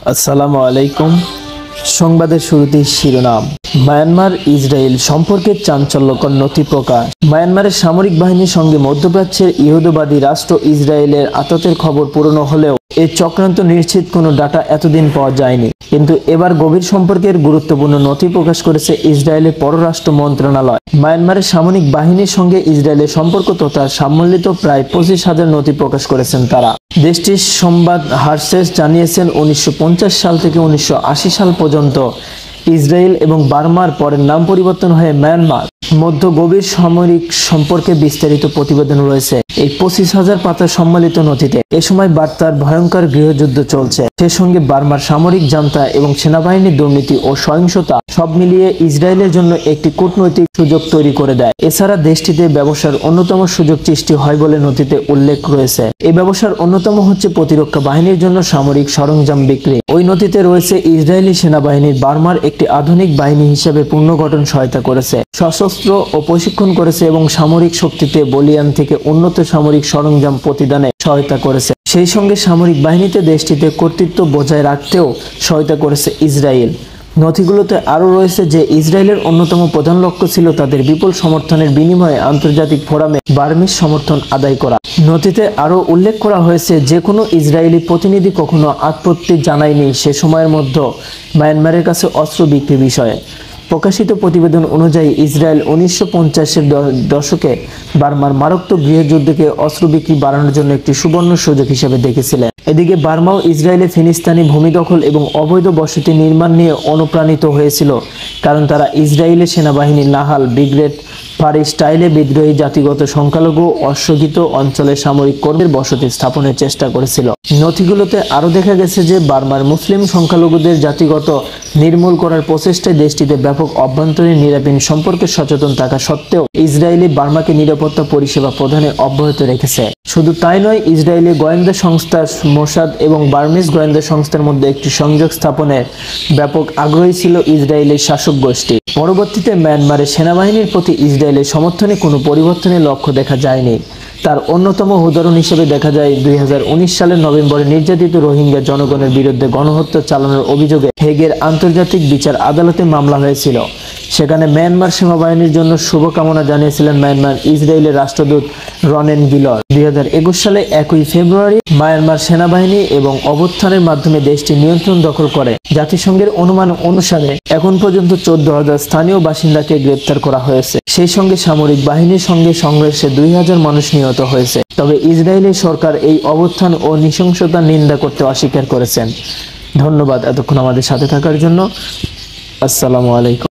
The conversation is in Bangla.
আসসালামু আলাইকুম। সংবাদের শুরুতেই শিরোনাম। মায়ানমার ইসরায়েল সম্পর্কে চাঞ্চল্যকর নথি প্রকাশ। মায়ানমারের সামরিক বাহিনীর সঙ্গে মধ্যপ্রাচ্যের ইহুদিবাদী রাষ্ট্র ইসরায়েলের আততের খবর পুরনো হলেও এর চক্রান্ত নিশ্চিত কোনো ডাটা এতদিন পাওয়া যায়নি। কিন্তু এবার গভীর সম্পর্কের গুরুত্বপূর্ণ নথি প্রকাশ করেছে ইসরায়েলের পররাষ্ট্র মন্ত্রণালয়। মায়ানমারের সামরিক বাহিনীর সঙ্গে ইসরায়েলের সম্পর্ক তথা সম্মিলিত প্রায় 25,000 নথি প্রকাশ করেছেন তারা। দেশটির সংবাদ হারসেস জানিয়েছেন 1950 সাল থেকে 1980 সাল পর্যন্ত ইসরায়েল এবং বার্মার পরের নাম পরিবর্তন হয়ে মায়ানমার মধ্য গভীর সামরিক সম্পর্কে বিস্তারিত প্রতিবেদন রয়েছে এই 25,000 পাতার সম্মিলিত নথিতে। এ সময় বার্তার ভয়ঙ্কর গৃহযুদ্ধ চলছে, সে সঙ্গে বার্মার সামরিক জান্তা এবং সেনাবাহিনীর দুর্নীতি ও সহিংসতা সব মিলিয়ে ইসরায়েলের জন্য একটি কূটনৈতিক সুযোগ তৈরি করে দেয়। এছাড়া দেশটিতে ব্যবসার অন্যতম সুযোগ সৃষ্টি হয় বলে নথিতে উল্লেখ রয়েছে। এই ব্যবসার অন্যতম হচ্ছে প্রতিরক্ষা বাহিনীর জন্য সামরিক সরঞ্জাম বিক্রি। ওই নথিতে রয়েছে ইসরায়েলি সেনাবাহিনীর বার্মার একটি আধুনিক বাহিনী হিসেবে পুনর্গঠন সহায়তা করেছে, সশস্ত্র ও প্রশিক্ষণ করেছে এবং সামরিক শক্তিতে বলিয়ান থেকে উন্নত সামরিক সরঞ্জাম প্রতিদানে সহায়তা করেছে। সেই সঙ্গে সামরিক বাহিনীতে দেশটিতে কর্তৃত্ব বজায় রাখতেও সহায়তা করেছে ইসরায়েল। নথিগুলোতে আরও রয়েছে যে ইসরায়েলের অন্যতম প্রধান লক্ষ্য ছিল তাদের বিপুল সমর্থনের বিনিময়ে আন্তর্জাতিক ফোরামে বার্মিজ সমর্থন আদায় করা। নথিতে আরও উল্লেখ করা হয়েছে যে কোনো ইসরায়েলি প্রতিনিধি কখনো আপত্তি জানায়নি সে সময়ের মধ্যে মায়ানমারের কাছে অস্ত্র বিক্রি বিষয়ে। প্রকাশিত প্রতিবেদন অনুযায়ী ইসরায়েল 1950-এর দশকে বার্মার মারাত্মক গৃহযুদ্ধকে অস্ত্র বিক্রি বাড়ানোর জন্য একটি সুবর্ণ সুযোগ হিসেবে দেখেছিলেন। এদিকে বার্মাও ইসরায়েলে ফিলিস্তিনি ভূমি দখল এবং অবৈধ বসতি নির্মাণ নিয়ে অনুপ্রাণিত হয়েছিল, কারণ তারা ইসরায়েলের সেনাবাহিনীর নাহাল ব্রিগেড ফারি স্টাইলে বিদ্রোহী জাতিগত সংখ্যালঘু অশ্বগিত অঞ্চলে সামরিক কর্মীর বসতি স্থাপনের চেষ্টা করেছিল। নথিগুলোতে আরও দেখা গেছে যে বার্মার মুসলিম সংখ্যালঘুদের জাতিগত নির্মূল করার প্রচেষ্টায় দেশটিতে ব্যাপক অভ্যন্তরীণ নিরাপত্তা সম্পর্কে সচেতন থাকা সত্ত্বেও ইসরায়েলি বার্মাকে নিরাপত্তা পরিষেবা প্রদানে অব্যাহত রেখেছে। শুধু তাই নয়, ইসরায়েলি গোয়েন্দা সংস্থা মোসাদ এবং বার্মিজ গোয়েন্দা সংস্থার মধ্যে একটি সংযোগ স্থাপনের ব্যাপক আগ্রহী ছিল ইসরায়েলের শাসক গোষ্ঠী। পরবর্তীতে মায়ানমারের সেনাবাহিনীর প্রতি ইসরায়েলের সমর্থনে কোনো পরিবর্তনের লক্ষ্য দেখা যায়নি। তার অন্যতম উদাহরণ হিসেবে দেখা যায় 2019 সালের নভেম্বরে নির্যাতিত রোহিঙ্গা জনগণের বিরুদ্ধে গণহত্যা চালানোর অভিযোগে হেগের আন্তর্জাতিক বিচার আদালতে মামলা হয়েছিল। সেখানে মায়ানমার সেনাবাহিনীর জন্য শুভকামনা জানিয়েছিলেন মায়ানমার ইসরায়েলের রাষ্ট্রদূত রনেন গিলর। 2021 সালে 1 ফেব্রুয়ারি মায়ানমার সেনাবাহিনী এবং অভ্যুত্থানের মাধ্যমে দেশটি নিয়ন্ত্রণ দখল করে। জাতিসংঘের অনুমান অনুসারে এখন পর্যন্ত 14,000 স্থানীয় বাসিন্দাকে গ্রেপ্তার করা হয়েছে। সেই সঙ্গে সামরিক বাহিনীর সঙ্গে সংঘর্ষে 2,000 মানুষ নিহত হয়েছে। তবে ইসরায়েলি সরকার এই অভ্যুত্থান ও নৃশংসতা নিন্দা করতে অস্বীকার করেছেন। ধন্যবাদ এতক্ষণ আমাদের সাথে থাকার জন্য। আসসালামু আলাইকুম।